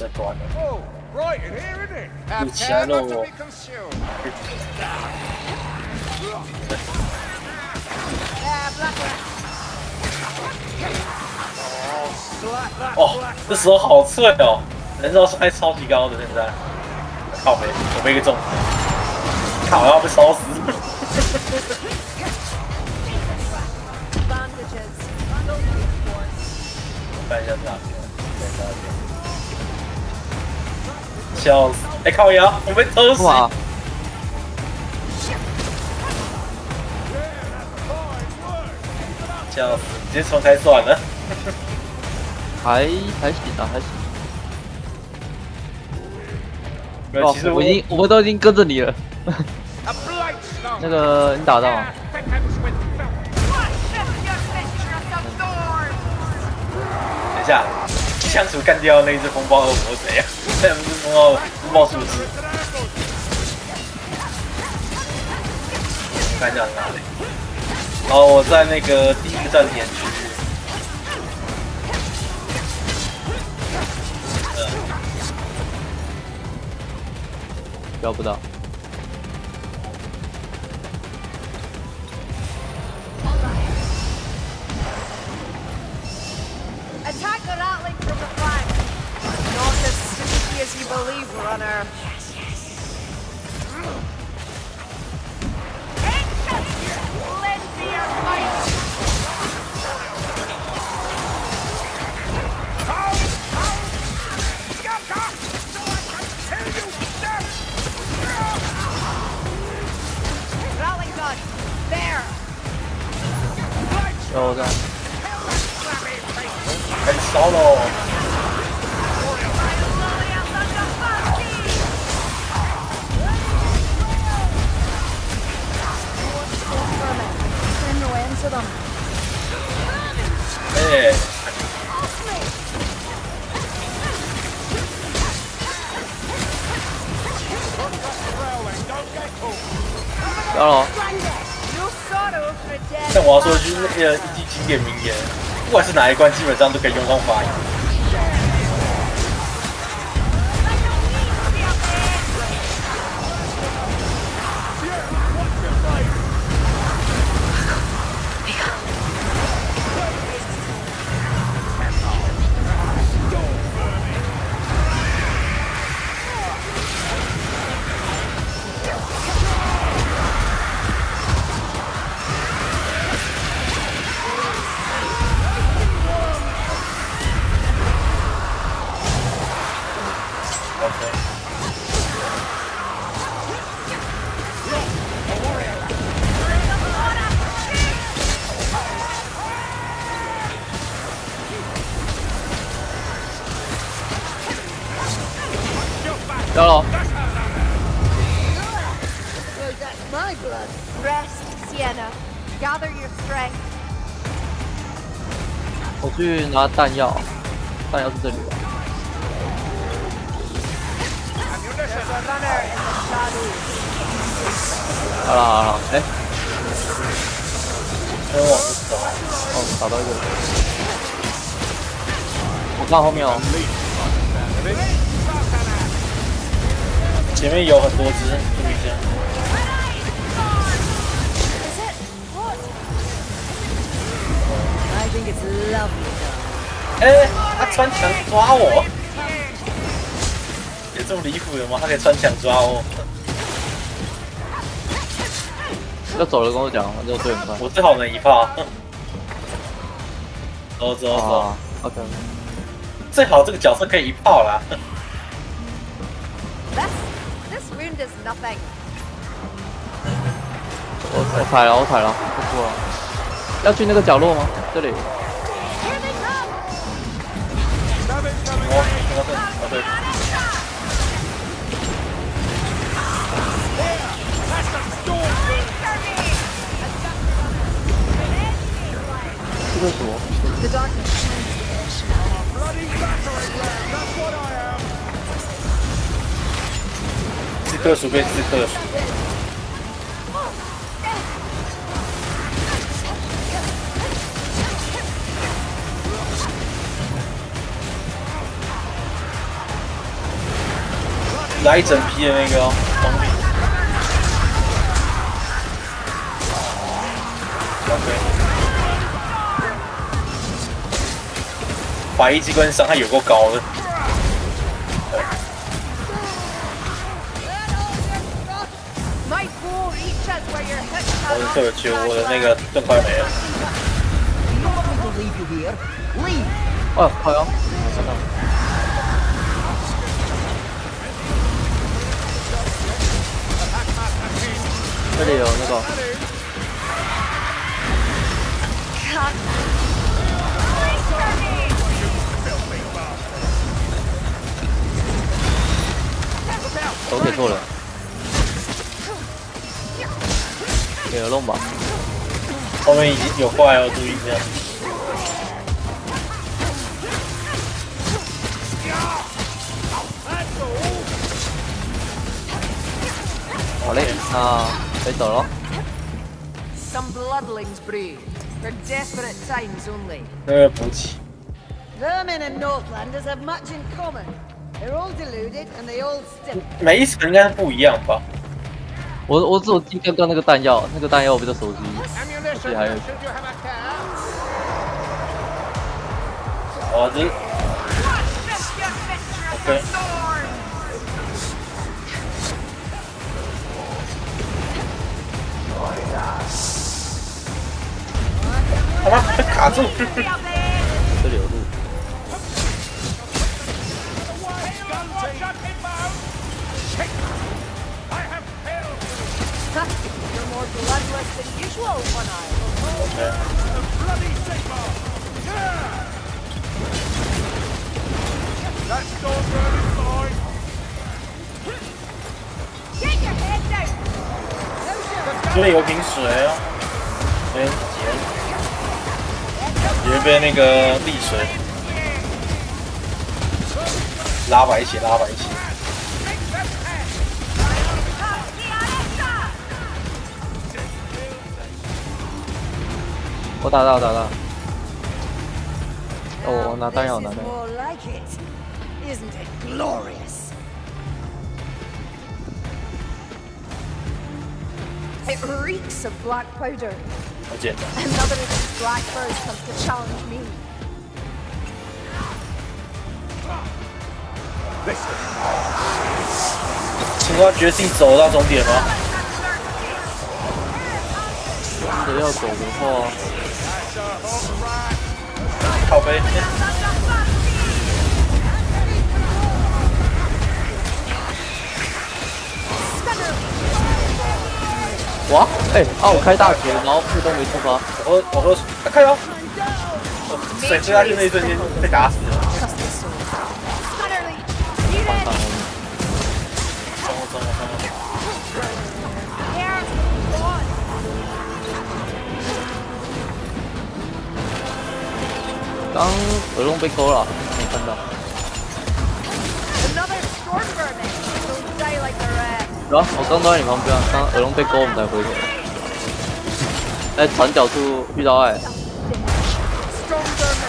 这关了。 Oh, right in here, isn't it? 有钱了 Not to 我 be。consumed. Oh, slap that 哦， black 这时候好脆哦，人肉还超级高的现在。靠北，我被一个中，靠，要被烧死。看一下这哪边，在那边。笑死！哎、靠腰，我被偷袭。 哇！ 笑死！直接重开算了。 还行啊，还行。 没有，其实我都已经跟着你了。 A blight stone. 那个你打到吗？ Thickens with filth. 等一下，相处干掉那只风暴恶魔谁呀？那不是风暴术士。看一下哪里？哦，我在那个第一个站点区。 标不到。 Attack the Ratling from the flank. Not as sneaky as you believe, runner. Lend me your fight. Ratling gun. There. 有的。 开始烧喽！哎， 到了。 No sorrow for a dead 但我要说的就是那个一句经典名言，不管是哪一关，基本上都可以用上法语。 到了。 Well, that's my blood. Rest, Sienna. Gather your strength. 我去拿弹药，弹药是这里吧？ There's a runner in the shadows. 好了好了，哎， 跟往这走， 哦，找到一个。我看后面哦。 前面有很多只，注意一下。 Is it? What? I think it's lovely. 哎，他穿墙抓我，有这么离谱的吗？他可以穿墙抓我？ 要走了跟我讲，反正我队很快。 我最好能一炮。走走走， 啊 OK。 最好这个角色可以一炮啦。 This wound is nothing. 我踩了，我踩了，不错了。要去那个角落吗？这里。 Here they come. 哦，对。 这个什么？ The darkness. Bloody battering ram. That's what I am. 刺客鼠被刺客鼠。 来一整批的那个哦，东西。OK。法医机关伤害有够高的。 My bow reaches where your hips 我的特球，我的那个盾快没了。 You want me to leave you here? Leave! 哦，好哟，看到。这里有那个， cut. 手给错了，给了弄吧。 后面已经有怪哦，注意一下。 好嘞，那可以走了。 Some bloodlings breed. For desperate times only. 那个补给。 Vermin and Northlanders have much in common. They're all deluded and they all stink. 每一层应该是不一样吧？ 我只有记刚刚那个弹药，那个弹药我比较熟悉。 Ammunition, Yeah, I- should you have a care? 哦，这 OK。他妈被卡住！ 这里有路， I have failed. You're more bloodless than usual, One Eye. OK。 The bloody Sigmar. Yeah! That storm bird is mine. Get your head down. 这里有瓶水哦，没也被那个溺水拉白起，拉白起。 我打到。哦，我拿弹药， This 拿 is 弹药。 more like it. Isn't it glorious? It reeks of black powder. 好简单。 Another of these black birds comes to challenge me. Listen, 请问决定走到终点吗？ 真的要走的话， that's a hot rat. 靠背。 哇，哎，我开大绝，然后自动没触发。 我喝水，看到。水吹下去那一瞬间被打死了。 Stunnerly, 放上后面。 冲！ here, on. 刚耳洞被勾了，没看到。 Another storm vermin. They'll die like the rest. 有啊，我刚都在你旁边，刚耳洞被勾，我们才回头。在转角处遇到爱， Storm vermin.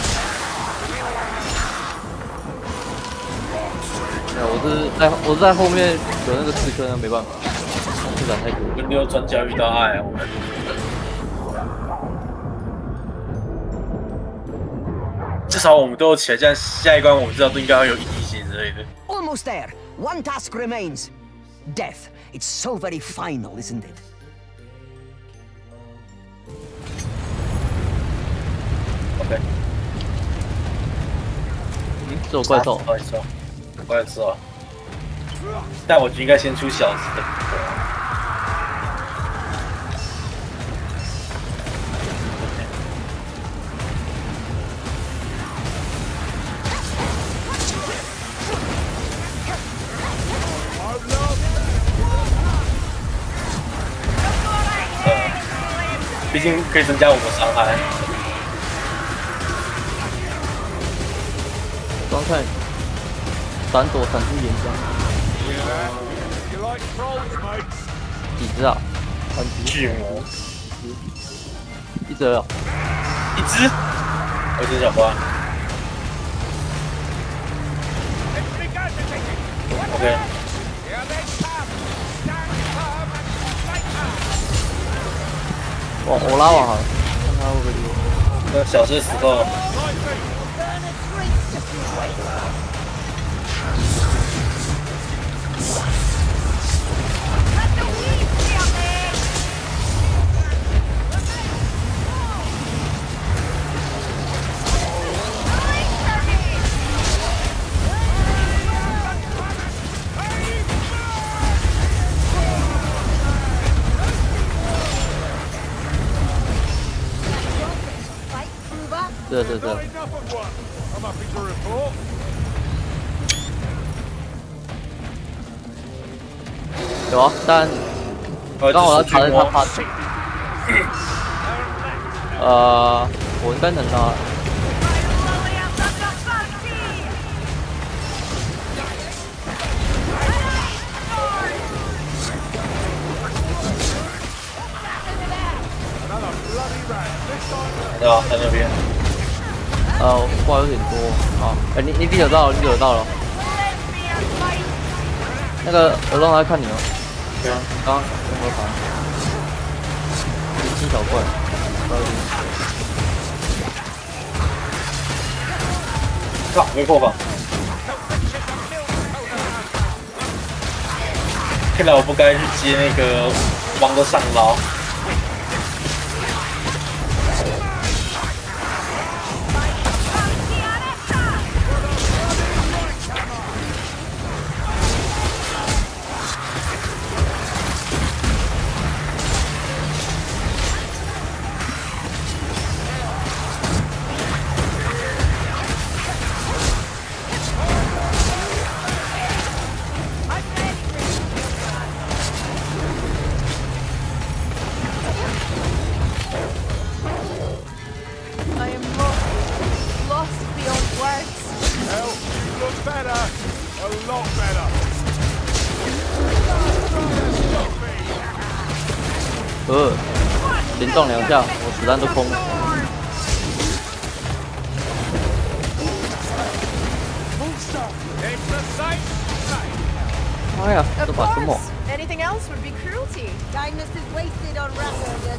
没有，我是在后面有那个刺客，没办法，刺感太多。 轮流转角遇到爱啊！我们至少我们都有起来，这样下一关我们知道都应该要有一滴血之类的。 Almost there. One task remains. Death. It's so very final, isn't it? OK。 这有怪兽， 不好意思哦，不好意思哦。但我觉得应该先出小子的。毕竟可以增加我们伤害。 装菜，闪躲闪出岩浆， You like trolls, mate? 几只啊？3只， 巨魔， 一只啊。 一只，我只小花。 It's regurgitated. OK。 我拉网好了，看他会不会溜。 那小时死后， Lightning! Burn a drink if you wait. Let the weeds be out there! Fight Kruber. 是。 Not enough of one. I'm happy to report. 有啊，但刚好要卡在他怕。我应该能拉。 Slowly out the Bugsy! Another bloody rat. This time. 对吧？在那边， 话有点多啊。你第九到了，第九到了。 Let me a fight! 那个耳洞在看你哦。 对啊， 刚刚有没有防？金小怪，不好意思。 靠，没破防。看来我不该去接那个王的上捞。 I am lost beyond words. Hell, you look better. A lot better. 连撞2下，我子弹都空了。 It's the same. 妈呀， Of 这把什么？ course, anything else would be cruelty. Kindness is wasted on rat herders.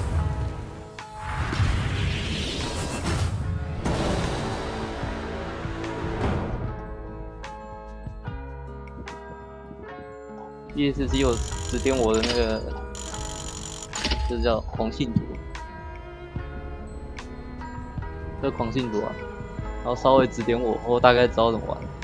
ESC 有指点我的那个，这叫狂信徒，这狂信徒啊，然后稍微指点我，我大概知道怎么玩。